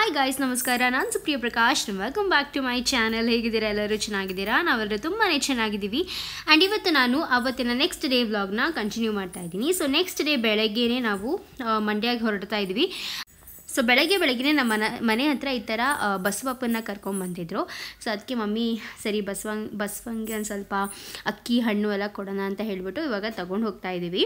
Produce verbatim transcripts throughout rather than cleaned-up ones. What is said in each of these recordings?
Hi guys, ನಮಸ್ಕಾರ. ನಾನು Supriya Prakash. Welcome back to my channel. ಹೇಗಿದ್ದೀರಾ? ಎಲ್ಲರೂ ಚೆನ್ನಾಗಿದ್ದೀರಾ? ನಾವೆಲ್ಲರೂ ತುಂಬಾ ಚೆನ್ನಾಗಿದ್ದೀವಿ. ಆ್ಯಂಡ್ ಇವತ್ತು ನಾನು ಅವತ್ತಿನ ನೆಕ್ಸ್ಟ್ ಡೇ ವ್ಲಾಗ್ನ ಕಂಟಿನ್ಯೂ ಮಾಡ್ತಾ ಇದ್ದೀನಿ. ಸೊ ನೆಕ್ಸ್ಟ್ ಡೇ ಬೆಳಗ್ಗೆನೇ ನಾವು ಮಂಡ್ಯಗೆ ಹೊರಡ್ತಾ ಇದ್ವಿ. ಸೊ ಬೆಳಗ್ಗೆ ಬೆಳಗ್ಗೆ ನಮ್ಮ ಮನ ಮನೆ ಹತ್ರ ಈ ಥರ ಬಸವಪ್ಪನ ಕರ್ಕೊಂಬಂದಿದ್ರು. ಸೊ ಅದಕ್ಕೆ ಮಮ್ಮಿ ಸರಿ ಬಸವಂಗ್ ಬಸವಂಗೆ ಒಂದು ಸ್ವಲ್ಪ ಅಕ್ಕಿ ಹಣ್ಣು ಎಲ್ಲ ಕೊಡೋಣ ಅಂತ ಹೇಳಿಬಿಟ್ಟು ಇವಾಗ ತಗೊಂಡು ಹೋಗ್ತಾ ಇದ್ದೀವಿ.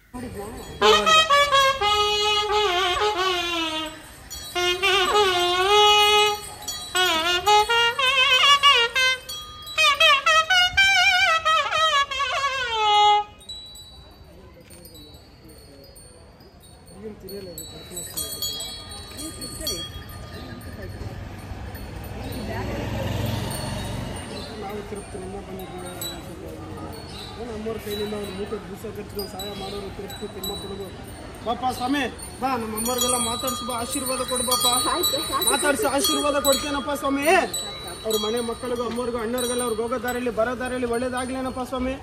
ನಮ್ಮವ್ರ ಕೈಲಿಂದ ಒಂದು ಮೂಟೆ ಬೂಸ ಕಚ್ಚಿಕೊಂಡು ಸಹಾಯ ಮಾಡೋರು ತಿರುಗಿ ತಿಮ್ಮ ಕೊಡೋದು. ಬಾಪ ಸ್ವಾಮಿ ಬಾ, ನಮ್ಮ ಅಮ್ಮವ್ರಿಗೆಲ್ಲ ಮಾತಾಡ್ಸಿ ಬಾ, ಆಶೀರ್ವಾದ ಕೊಡು ಬಾಪ. ಮಾತಾಡ್ಸಿ ಆಶೀರ್ವಾದ ಕೊಡ್ತೇನಪ್ಪ ಸ್ವಾಮಿ. ಅವ್ರ ಮನೆ ಮಕ್ಕಳಿಗೂ ಅಮ್ಮವ್ರಿಗೂ ಅಣ್ಣವ್ರಿಗೆಲ್ಲ ಅವ್ರಿಗೆ ಹೋಗೋ ದಾರಿಯಲ್ಲಿ ಬರೋ ದಾರಿಯಲ್ಲಿ ಒಳ್ಳೇದಾಗ್ಲೇನಪ್ಪ ಸ್ವಾಮಿ.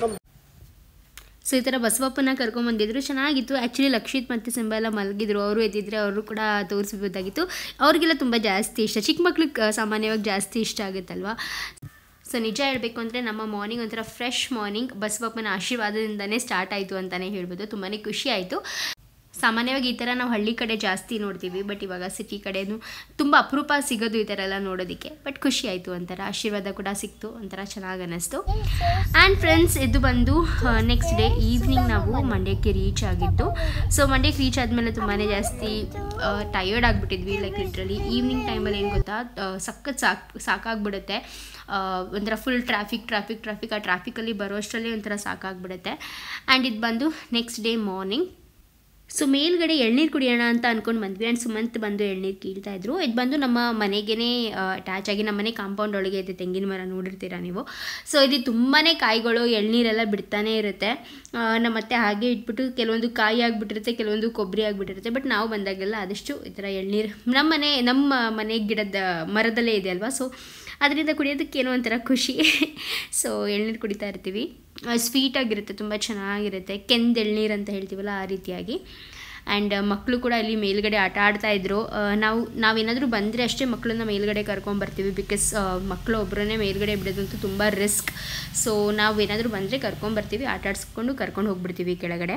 ಸೊ ಈ ಥರ ಬಸವಪ್ಪನ ಕರ್ಕೊಂಬಂದಿದ್ರು, ಚೆನ್ನಾಗಿತ್ತು. ಆ್ಯಕ್ಚುಲಿ ಲಕ್ಷಿತ್ ಮತ್ತು ಸಿಂಬ ಎಲ್ಲ ಮಲಗಿದ್ರು. ಅವರು ಎದ್ದಿದ್ರೆ ಅವರು ಕೂಡ ತೋರಿಸ್ಬೋದಾಗಿತ್ತು. ಅವ್ರಿಗೆಲ್ಲ ತುಂಬ ಜಾಸ್ತಿ ಇಷ್ಟ, ಚಿಕ್ಕ ಮಕ್ಳಿಗೆ ಸಾಮಾನ್ಯವಾಗಿ ಜಾಸ್ತಿ ಇಷ್ಟ ಆಗುತ್ತಲ್ವ. ಸೊ ನಿಜ ಹೇಳಬೇಕು ಅಂದರೆ ನಮ್ಮ ಮಾರ್ನಿಂಗ್ ಒಂಥರ ಫ್ರೆಶ್ ಮಾರ್ನಿಂಗ್ ಬಸವಪ್ಪನ ಆಶೀರ್ವಾದದಿಂದನೇ ಸ್ಟಾರ್ಟ್ ಆಯಿತು ಅಂತಲೇ ಹೇಳ್ಬೋದು. ತುಂಬಾ ಖುಷಿ ಆಯಿತು. ಸಾಮಾನ್ಯವಾಗಿ ಈ ಥರ ನಾವು ಹಳ್ಳಿ ಕಡೆ ಜಾಸ್ತಿ ನೋಡ್ತೀವಿ, ಬಟ್ ಇವಾಗ ಸಿಟಿ ಕಡೆಯೂ ತುಂಬ ಅಪರೂಪ ಸಿಗೋದು ಈ ಥರ ಎಲ್ಲ ನೋಡೋದಕ್ಕೆ. ಬಟ್ ಖುಷಿ ಆಯಿತು, ಒಂಥರ ಆಶೀರ್ವಾದ ಕೂಡ ಸಿಕ್ತು, ಒಂಥರ ಚೆನ್ನಾಗಿ ಅನ್ನಿಸ್ತು. ಆ್ಯಂಡ್ ಫ್ರೆಂಡ್ಸ್, ಇದು ಬಂದು ನೆಕ್ಸ್ಟ್ ಡೇ ಈವ್ನಿಂಗ್ ನಾವು ಮಂಡ್ಯಕ್ಕೆ ರೀಚ್ ಆಗಿತ್ತು. ಸೊ ಮಂಡ್ಯಕ್ಕೆ ರೀಚ್ ಆದಮೇಲೆ ತುಂಬಾ ಜಾಸ್ತಿ ಟಯರ್ಡ್ ಆಗಿಬಿಟ್ಟಿದ್ವಿ. ಲೈಕ್ ಲಿಟ್ರಲಿ ಈವ್ನಿಂಗ್ ಟೈಮಲ್ಲಿ ಏನು ಗೊತ್ತಾ, ಸಖತ್ ಸಾಕು ಸಾಕಾಗ್ಬಿಡುತ್ತೆ. ಒಂಥರ ಫುಲ್ ಟ್ರಾಫಿಕ್ ಟ್ರಾಫಿಕ್ ಟ್ರಾಫಿಕ್ ಆ ಟ್ರಾಫಿಕಲ್ಲಿ ಬರೋ ಅಷ್ಟರಲ್ಲಿ ಒಂಥರ ಸಾಕಾಗ್ಬಿಡುತ್ತೆ. ಆ್ಯಂಡ್ ಇದು ಬಂದು ನೆಕ್ಸ್ಟ್ ಡೇ ಮಾರ್ನಿಂಗ್. ಸೊ ಮೇಲ್ಗಡೆ ಎಳ್ನೀರು ಕುಡಿಯೋಣ ಅಂತ ಅಂದ್ಕೊಂಡು ಬಂದ್ವಿ. ಆ್ಯಂಡ್ ಸುಮಂತ್ ಬಂದು ಎಳ್ನೀರು ಕೀಳ್ತಾಯಿದ್ರು. ಇದು ಬಂದು ನಮ್ಮ ಮನೆಗೇ ಅಟ್ಯಾಚ್ ಆಗಿ ನಮ್ಮ ಮನೆ ಕಾಂಪೌಂಡ್ ಒಳಗೆ ಇದೆ ತೆಂಗಿನ ಮರ, ನೋಡಿರ್ತೀರ ನೀವು. ಸೊ ಇಲ್ಲಿ ತುಂಬಾ ಕಾಯಿಗಳು ಎಳ್ನೀರೆಲ್ಲ ಬಿಡ್ತಾನೆ ಇರುತ್ತೆ. ನಮ್ಮ ಅತ್ತೆ ಹಾಗೆ ಇಟ್ಬಿಟ್ಟು ಕೆಲವೊಂದು ಕಾಯಿ ಆಗಿಬಿಟ್ಟಿರುತ್ತೆ, ಕೆಲವೊಂದು ಕೊಬ್ಬರಿ ಆಗಿಬಿಟ್ಟಿರುತ್ತೆ. ಬಟ್ ನಾವು ಬಂದಾಗೆಲ್ಲ ಆದಷ್ಟು ಈ ಥರ ಎಳ್ನೀರು ನಮ್ಮ ಮನೆ ನಮ್ಮ ಮನೆ ಗಿಡದ ಮರದಲ್ಲೇ ಇದೆ ಅಲ್ವಾ. ಸೊ ಅದರಿಂದ ಕುಡಿಯೋದಕ್ಕೆ ಏನೋ ಒಂಥರ ಖುಷಿ. ಸೊ ಎಳ್ನೀರು ಕುಡಿತಾ ಇರ್ತೀವಿ. ಸ್ವೀಟಾಗಿರುತ್ತೆ, ತುಂಬ ಚೆನ್ನಾಗಿರುತ್ತೆ. ಕೆಂದು ಎಳ್ನೀರು ಅಂತ ಹೇಳ್ತೀವಲ್ಲ, ಆ ರೀತಿಯಾಗಿ. ಆ್ಯಂಡ್ ಮಕ್ಕಳು ಕೂಡ ಇಲ್ಲಿ ಮೇಲ್ಗಡೆ ಆಟ ಆಡ್ತಾಯಿದ್ರು. ನಾವು ನಾವೇನಾದರೂ ಬಂದರೆ ಅಷ್ಟೇ ಮಕ್ಕಳನ್ನ ಮೇಲ್ಗಡೆ ಕರ್ಕೊಂಬರ್ತೀವಿ. ಬಿಕಾಸ್ ಮಕ್ಕಳು ಒಬ್ಬರನ್ನೇ ಮೇಲ್ಗಡೆ ಬಿಡೋದಂತೂ ತುಂಬ ರಿಸ್ಕ್. ಸೊ ನಾವು ಏನಾದರೂ ಬಂದರೆ ಕರ್ಕೊಂಬರ್ತೀವಿ, ಆಟ ಆಡಿಸ್ಕೊಂಡು ಕರ್ಕೊಂಡು ಹೋಗ್ಬಿಡ್ತೀವಿ ಕೆಳಗಡೆ.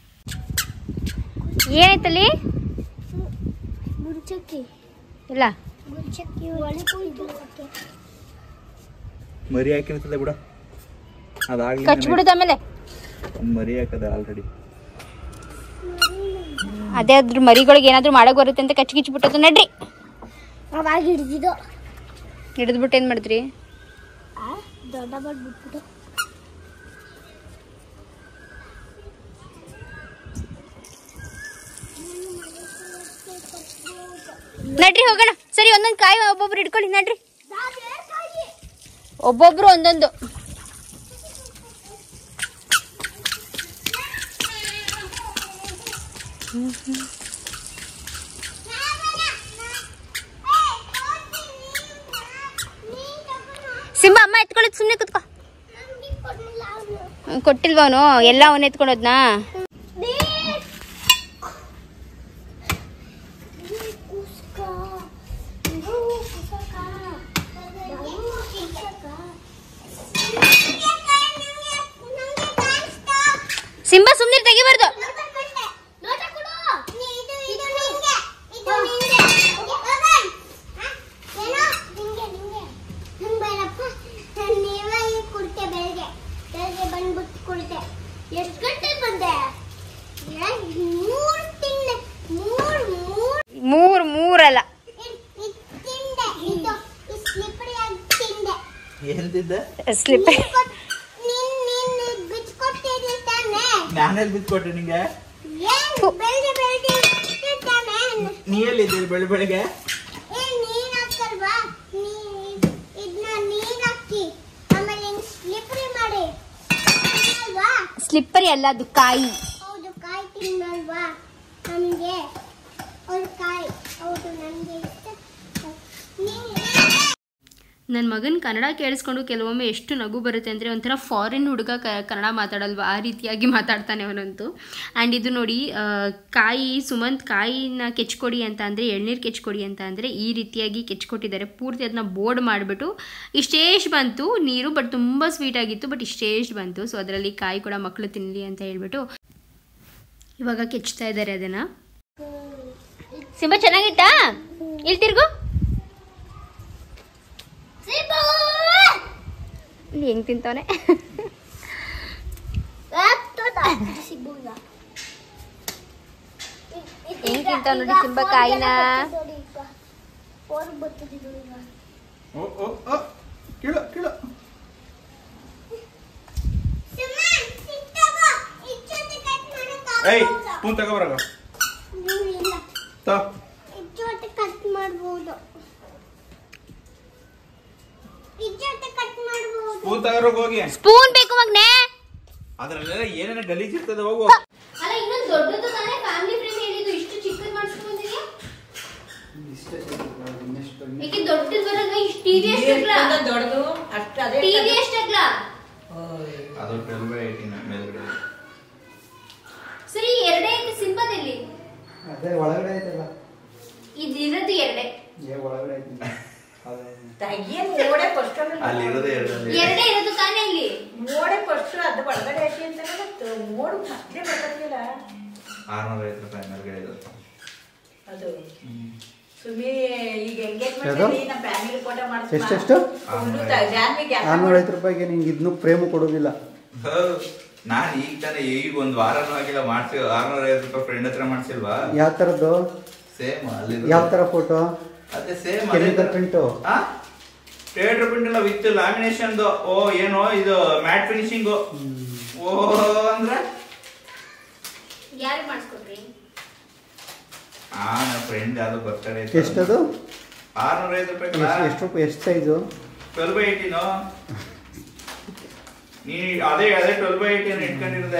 ಏನಾಯ್ತಲ್ಲಿ ಇಲ್ಲ ಮರಿ ಹಾಕಿರ್ತದೆ ಬಿಡ, ಅದಾಗ್ಲಿ ಕಚ್ಬಿಡುತ್ತೆ. ಆಮೇಲೆ ಮರಿ ಹಾಕದ ಆಲ್ರೆಡಿ. ಅದೇ ಅದ್ರ ಮರಿಗಳಿಗೆ ಏನಾದ್ರು ಮಾಡಕ್ ಬರುತ್ತೆ ಅಂತ ಕಚ್ಚಿ ಕಿಚ್ಚಿ ಬಿಟ್ಟದ್ದು. ನಡ್ರಿ, ಅವಾಗ ಹಿಡಿದಿದ್ದು ಹಿಡಿದ್ಬಿಟ್ಟು ಏನ್ ಮಾಡಿದ್ರಿ? ದೊಡ್ಡ ಬಿಟ್ಬಿಟ್ಟು ನಡ್ರಿ ಹೋಗೋಣ. ಸರಿ, ಒಂದೊಂದು ಕಾಯಿ ಒಬ್ಬೊಬ್ರು ಇಟ್ಕೊಳ್ಳಿ. ನಡ್ರಿ, ಒಬ್ಬೊಬ್ರು ಒಂದೊಂದು. ಸಿಂಬ, ಅಮ್ಮ ಎತ್ಕೊಳ್ಳೋದು, ಸುಮ್ಮನೆ ಕುತ್ಕೋ. ಕೊಟ್ಟಿಲ್ವನು? ಎಲ್ಲ ಅವನ್ನ ಎತ್ಕೊಂಡೋದ್ನಾ? ಸಿಂಬ ಸುಮ್ಮನೆ ತೆಗಿಬಾರ್ದು. ಮೂರ್ ಮೂರಲ್ಲ, ಸ್ಲಿಪ್ಪರ್. ನಾನೆಲ್ಲಿ ಬಿತ್ಕೊಟ್ಟೆ ನಿಂಗೆ? ನೀ ಎಲ್ಲಿದ್ದೀರಿ ಬೆಳಿ ಬೆಳಿಗ್ಗೆ? ಸ್ಲಿಪ್ಪರಿ ಅಲ್ಲ, ಅದು ಕಾಯಿ. ನನ್ನ ಮಗನ ಕನ್ನಡ ಕೇಳಿಸ್ಕೊಂಡು ಕೆಲವೊಮ್ಮೆ ಎಷ್ಟು ನಗು ಬರುತ್ತೆ ಅಂದರೆ ಒಂಥರ ಫಾರಿನ್ ಹುಡುಗ ಕ ಕನ್ನಡ ಮಾತಾಡಲ್ವ ಆ ರೀತಿಯಾಗಿ ಮಾತಾಡ್ತಾನೆ ಅವನಂತೂ. ಆ್ಯಂಡ್ ಇದು ನೋಡಿ ಕಾಯಿ ಸುಮಂತ್ ಕಾಯಿನ ಕೆಚ್ಕೊಡಿ ಅಂತ ಅಂದರೆ ಎಳ್ನೀರು ಕೆಚ್ಕೊಡಿ ಅಂತ ಅಂದರೆ ಈ ರೀತಿಯಾಗಿ ಕೆಚ್ಕೊಟ್ಟಿದ್ದಾರೆ. ಪೂರ್ತಿ ಅದನ್ನ ಬೋರ್ಡ್ ಮಾಡಿಬಿಟ್ಟು ಇಷ್ಟೇಷ್ಟು ಬಂತು ನೀರು, ಬಟ್ ತುಂಬ ಸ್ವೀಟಾಗಿತ್ತು, ಬಟ್ ಇಷ್ಟೇಷ್ಟು ಬಂತು. ಸೊ ಅದರಲ್ಲಿ ಕಾಯಿ ಕೂಡ ಮಕ್ಕಳು ತಿನ್ನಲಿ ಅಂತ ಹೇಳ್ಬಿಟ್ಟು ಇವಾಗ ಕೆಚ್ತಾ ಇದ್ದಾರೆ ಅದನ್ನು. ಸಿಂಬ ಚೆನ್ನಾಗಿತ್ತಾ? ಇಲ್ಲಿ ತಿರ್ಗು. ಹೆಂಗ್ ತಿಂತಾನೆ ಹೆಂಗ್ ತಿಂತಾವ ನೋಡಿ ಸಿಂಬ ಕಾಯಿನ. ಸ್ಪೂನ್ ತಗೋಬರ ಕಟ್ ಮಾಡ್ಬೋದು. ಸ್ಪೂನ್ ತಗೋರೋಗ ಹೋಗಿ. ಸ್ಪೂನ್ ಬೇಕು ಮಗ್ನೆ. ಅದ್ರಲ್ಲೆಲ್ಲ ಏನೇನ ಗಲೀಜ್ ಇರ್ತದೆ ಹೋಗು. ಅಲ್ಲ ಇನ್ನೊಂದು ದೊಡ್ಡದು ತಾನೇ ಫ್ಯಾಮಿಲಿ ಫ್ರೇಮ್ ಹೇಳಿದ್ದು, ಇಷ್ಟು ಚಿಕ್ಕದು ಮಾಡಿಸ್ಕೊಂಡಿದ್ಯಾ? ಏಕೆ ದೊಡ್ಡದು ಬರಲ್ಲ? ಇಷ್ಟು ಟಿವಿ ಎಷ್ಟಕ್ಲ ದೊಡ್ಡದು ಅಷ್ಟ ಅದೇ ಟಿವಿ ಎಷ್ಟಕ್ಲ ಅದು ಟ್ವೆಲ್ವ್ ಬೈ ಏಯ್ಟೀನ್ ಮೇಲ್ಗಡೆ. ಸರಿ ಎರಡೇ ಐತೆ ಸಿಂಪದಲ್ಲಿ. ಅದೇ ಒಳಗಡೆ ಐತಲ್ಲ. ಇದು ಇರೋದು ಎರಡೇ. ಏ ಒಳಗಡೆ ಐತಿ. ಅಲ್ಲಿ ಇರೋದೇ ಎರಡಲ್ಲಿ. ಎರಡೇ ಇರೋದು ತಾನೇ ಇಲ್ಲಿ. ಮೋಡೆ ಫಸ್ಟ್ ಅದು ಒಳಗಡೆ ಐತಿ ಅಂತ ಗೊತ್ತು. ಮೋಡು ಮತ್ತೆ ಬರ್ತದಿಲ್ಲ. ಆರ್ನೂರ ಐವತ್ತು ರೂಪಾಯಿ ಮೇಲ್ಗಡೆ ಇದು. ಅದು ಸುಮ್ಮನೆ ಈಗ ಎಂಗೇಜ್ಮೆಂಟ್ ಅಲ್ಲಿ ನಮ್ಮ ಫ್ಯಾಮಿಲಿ ಫೋಟೋ ಮಾಡಿಸ್ತಾ ಎಷ್ಟೆಷ್ಟು? ಜಾನ್ವಿಗೆ ಆರ್ನೂರ ಐವತ್ತು ರೂಪಾಯಿಗೆ ನಿಂಗೆ ಇದನ್ನು ಪ್ರೇಮು ಕೊಡೋದಿಲ್ಲ. ನಾನು ಈಗ ತಾನೇ ಈಗ ಒಂದ್ ವಾರನೂ ಆಗಿಲ್ಲ ಮಾಡ್ಸಿ ಆರ್ನೂರ ಐವತ್ತು ರೂಪಾಯಿ ಫ್ರೆಂಡ್ ಹತ್ರ ಮಾಡ್ಸಿಲ್ವಾ? ಯಾವ ತರದ್ದು? ಸೇಮ್ ಅಲ್ಲಿ. ಯಾವ ತರ ಫೋಟೋ? ಅದೇ same chemical print. Theatre print ಎಲ್ಲ ವಿತ್ ಲ್ಯಾಮಿನೇಷನ್. ಓ ಏನೋ ಇದು ಮ್ಯಾಟ್ ಫಿನಿಶಿಂಗ್. ಓ ಅಂದ್ರೆ ಯಾರು ಮಾಡಿಸ್ಕೊಟ್ರಿ? ಆ ನನ್ನ ಫ್ರೆಂಡ್ ಯಾವ್ದು ಬರ್ತಾರೆ. ಎಷ್ಟದು? ಆರ್ನೂರ ಐವತ್ತು ರೂಪಾಯಿ. ಎಷ್ಟು ರೂಪಾಯಿ? ಎಷ್ಟು ಸೈಜು? Twelve by eighteen. ನೀ ಅದೇ ಅದೇ ಟ್ವೆಲ್ ಬೈ ಏಯ್ಟೀನ್ ಇಟ್ಕೊಂಡಿರೋದೆ.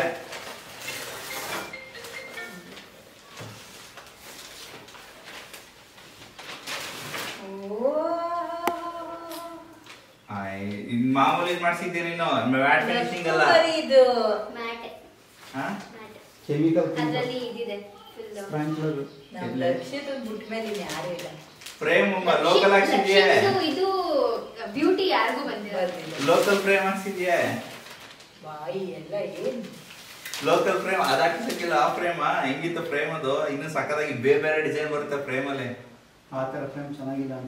ಇನ್ ಮಾಮೂಲಿ ಮಾಡ್ಸಿದ್ದೆ ನೀನು ಮ್ಯಾಟ್ ಫಿನಿಶಿಂಗ್ ಅಲ್ಲ ಇದು ಮ್ಯಾಟ್. ಹಾ ಕೆಮಿಕಲ್ ಅದರಲ್ಲಿ ಇದಿದೆ ಫುಲ್ ಸ್ಪ್ರಿಂಕ್ಲರ್. ನಮ್ಮ ಲಕ್ಷದ ಬಿಟ್ಟ ಮೇಲೆ ಯಾರು ಇಲ್ಲ. ಫ್ರೇಮ್ ಲೋಕಲ್ ಹಾಕ್ಸಿದ್ಯಾ? ಇದು ಬ್ಯೂಟಿ ಯಾರಿಗೂ ಬಂದಿಲ್ಲ. ಲೋಕಲ್ ಫ್ರೇಮ್ ಹಾಕ್ಸಿದ್ಯಾ? ಬಾಯಿ ಎಲ್ಲ ಏನು ಲೋಕಲ್ ಫ್ರೇಮ್ ಅದ ಹಾಕ್ಸಕ್ಕಿಲ್ಲ. ಆ ಫ್ರೇಮ್ ಹೆಂಗಿತ್ತು ಫ್ರೇಮ್ ಅದು ಇನ್ನು ಸಕ್ಕದಾಗಿ ಬೇರೆ ಬೇರೆ ಡಿಸೈನ್ ಬರುತ್ತೆ ಫ್ರೇಮ್ ಅಲ್ಲಿ. ಆ ತರ ಫ್ರೇಮ್ ಚೆನ್ನಾಗಿಲ್ಲ ಅಂತ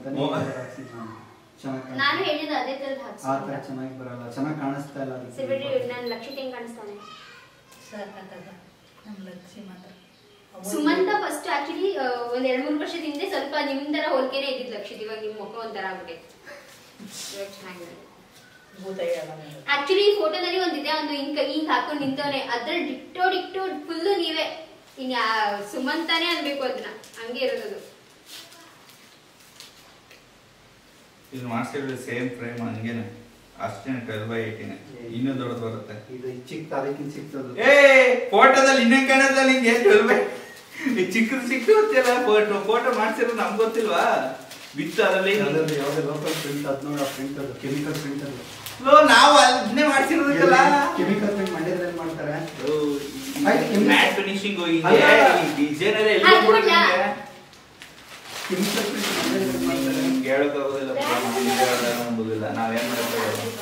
ನಾನು ಹೇಳಿದ ಅದೇ ತರದ್ ಹಾಕ್ಸಿ. ಆ ತರ ಚೆನ್ನಾಗಿ ಬರಲ್ಲ, ಚೆನ್ನಾಗಿ ಕಾಣಿಸ್ತಾ ಇಲ್ಲ. ಸಿಬಿಡಿ ನನ್ನ ಲಕ್ಷಿತ್ ಹೆಂಗ್ ಕಾಣಿಸ್ತಾನೆ ಸಾಕಾಗದ ನಮ್ಮ ಲಕ್ಷಿ ಮಾತ್ರ. ಸುಮಂತ ಫಸ್ಟ್ ಆಕ್ಚುಲಿ ಒಂದ್ ಎರಡ್ ಮೂರು ವರ್ಷದ ಹಿಂದೆ ಸ್ವಲ್ಪ ನಿಮ್ ತರ ಹೋಲ್ಕೆನೆ ಇದ್ದಿದ್ ಲಕ್ಷಿತ್. ಇವಾಗ ನಿಮ್ ಮುಖ ಒಂಥರ ಆಗ್ಬಿಟ್ಟೆ. ಇವಾಗ ಚೆನ್ನಾಗಿದೆ. ಆಕ್ಚುಲಿ ಈ ಫೋಟೋದಲ್ಲಿ ಒಂದಿದೆ, ಒಂದು ಹಿಂಗ್ ಹಿಂಗ್ ಹಾಕೊಂಡು ನಿಂತವನೆ, ಅದ್ರ ಡಿಕ್ಟೋ ಡಿಕ್ಟೋ ಫುಲ್ಲು ನೀವೇ. ಇನ್ ಸುಮಂತಾನೇ ಅನ್ಬೇಕು ಅದನ್ನ, ಹಂಗೆ ಇರೋದು. ಇದು ಮಾಡ್ಸಿದ್ರೆ ಸೇಮ್ ಫ್ರೇಮ್ ಹಂಗೇನೆ ಅಷ್ಟೇ ಟ್ವೆಲ್ವ್ ಬೈ ಏಯ್ಟೀನ್. ಇನ್ನೂ ದೊಡ್ಡದು ಬರುತ್ತೆ ಇದು. ಚಿಕ್ಕ ಅದಕ್ಕಿಂತ ಚಿಕ್ಕದು. ಏ ಫೋಟೋದಲ್ಲಿ ಇನ್ನೇ ಕಾಣೋದ ನಿಂಗೆ ಟ್ವೆಲ್ವ್ ಬೈ ಚಿಕ್ಕದು ಚಿಕ್ಕ ಗೊತ್ತಿಲ್ಲ. ಫೋಟೋ ಫೋಟೋ ಮಾಡ್ಸಿರೋದು ನಮ್ಗೆ ಗೊತ್ತಿಲ್ವಾ? ವಿತ್ ಅದರಲ್ಲಿ ಯಾವುದೇ ಲೋಕಲ್ ಪ್ರಿಂಟ್ ಅದ್ ನೋಡಿ. ಆ ಪ್ರಿಂಟ್ ಅದು ಕೆಮಿಕಲ್ ಪ್ರಿಂಟ್ ಅದು. ನಾವು ಅದನ್ನೇ ಮಾಡ್ಸಿರೋದಕ್ಕಲ್ಲ. ಕೆಮಿಕಲ್ ಪ್ರಿಂಟ್ ಮಂಡ್ಯದಲ್ಲಿ ಮಾಡ್ತಾರೆ. ಮ್ಯಾಟ್ ಫಿನಿಶಿಂಗ್ ಡಿಸೈನ್ ಎಲ್ಲ ಎಲ್ಲಿ ಕೊಡ್ತಾರೆ? ಕೆಮಿಕಲ್ ಪ್ರಿಂಟ್ ಮಂಡ್ಯದಲ್ಲಿ ಮಾಡ್ತಾರೆ. ಕೇಳೋಕ್ಕಾಗೋದಿಲ್ಲ, ನಂಬೋದಿಲ್ಲ. ನಾವೇನ್ ಮಾಡಬೇಕು?